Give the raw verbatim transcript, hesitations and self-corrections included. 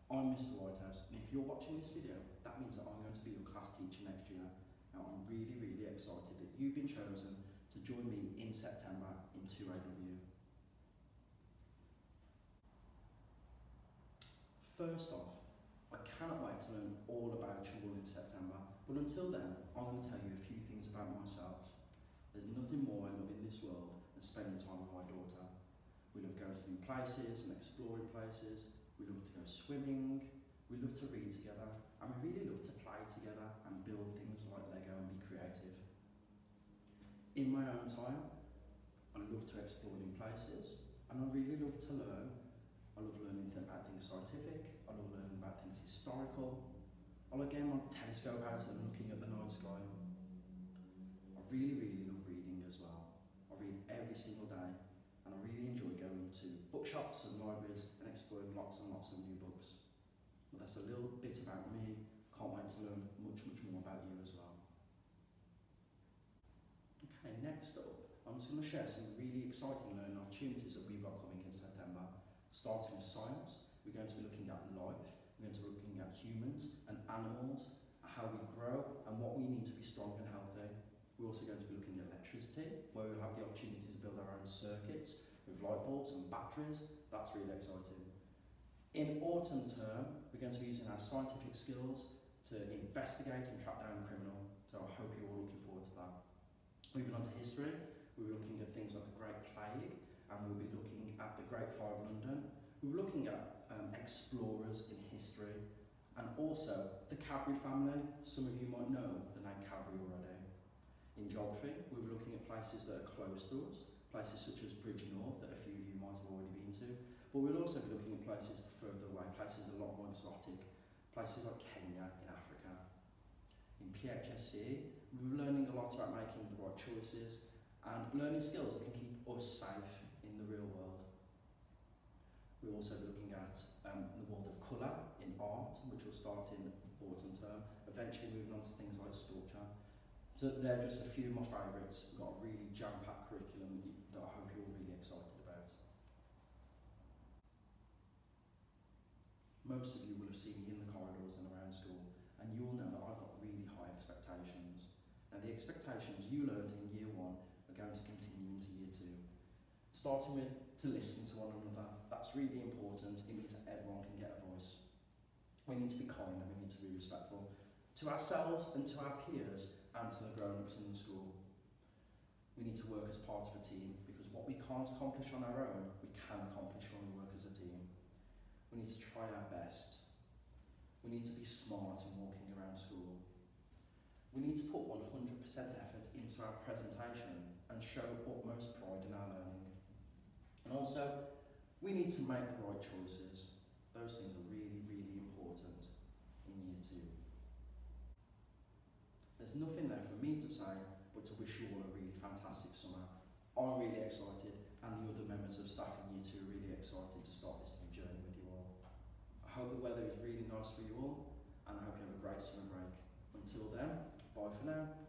I'm Mister Whitehouse, and if you're watching this video, that means that I'm going to be your class teacher next year. Now I'm really, really excited that you've been chosen to join me in September in two A W. First off, I cannot wait to learn all about you all in September, but until then, I'm going to tell you a few things about myself. There's nothing more I love in this world than spending time with my daughter. We love going to new places and exploring places. We love to go swimming, we love to read together, and we really love to play together and build things like Lego and be creative. In my own time, I love to explore new places, and I really love to learn. I love learning about things scientific, I love learning about things historical. I like getting my telescope out and looking at the night sky. I really, really love reading as well. I read every single day, and I really enjoy going to bookshops and libraries and exploring lots and lots of new books. But that's a little bit about me. Can't wait to learn much, much more about you as well. Okay, next up, I'm just going to share some really exciting learning opportunities that we've got coming in September. Starting with science, we're going to be looking at life, we're going to be looking at humans and animals, how we grow and what we need to be strong and healthy. We're also going to be looking at electricity, where we'll have the opportunity to build our own circuits with light bulbs and batteries. That's really exciting. In autumn term, we're going to be using our scientific skills to investigate and track down a criminal. So I hope you're all looking forward to that. Moving on to history, we'll be looking at things like the Great Plague, and we'll be looking at the Great Fire of London. We're looking at um, explorers in history, and also the Cadbury family. Some of you might know the name Cadbury already. In geography, we'll be looking at places that are close to us, places such as Bridge North that a few of you might have already been to, but we'll also be looking at places further away, places a lot more exotic, places like Kenya in Africa. In P H S C, we're learning a lot about making the right choices and learning skills that can keep us safe in the real world. We'll also be looking at um, the world of colour in art, which will start in autumn term, eventually moving on to things like sculpture. So they're just a few of my favourites. We've got a really jam-packed curriculum that I hope you're all really excited about. Most of you will have seen me in the corridors and around school, and you will know that I've got really high expectations. Now the expectations you learned in year one are going to continue into year two. Starting with to listen to one another. That's really important. It means that everyone can get a voice. We need to be kind and we need to be respectful to ourselves and to our peers and to the grown-ups in the school. We need to work as part of a team, because what we can't accomplish on our own, we can accomplish when we work as a team. We need to try our best. We need to be smart in walking around school. We need to put one hundred percent effort into our presentation and show utmost pride in our learning. And also, we need to make the right choices. Those things are really, really important in year two. There's nothing there for me to say but to wish you all a really fantastic summer. I'm really excited, and the other members of staff in year two are really excited to start this new journey with you all. I hope the weather is really nice for you all, and I hope you have a great summer break. Until then, bye for now.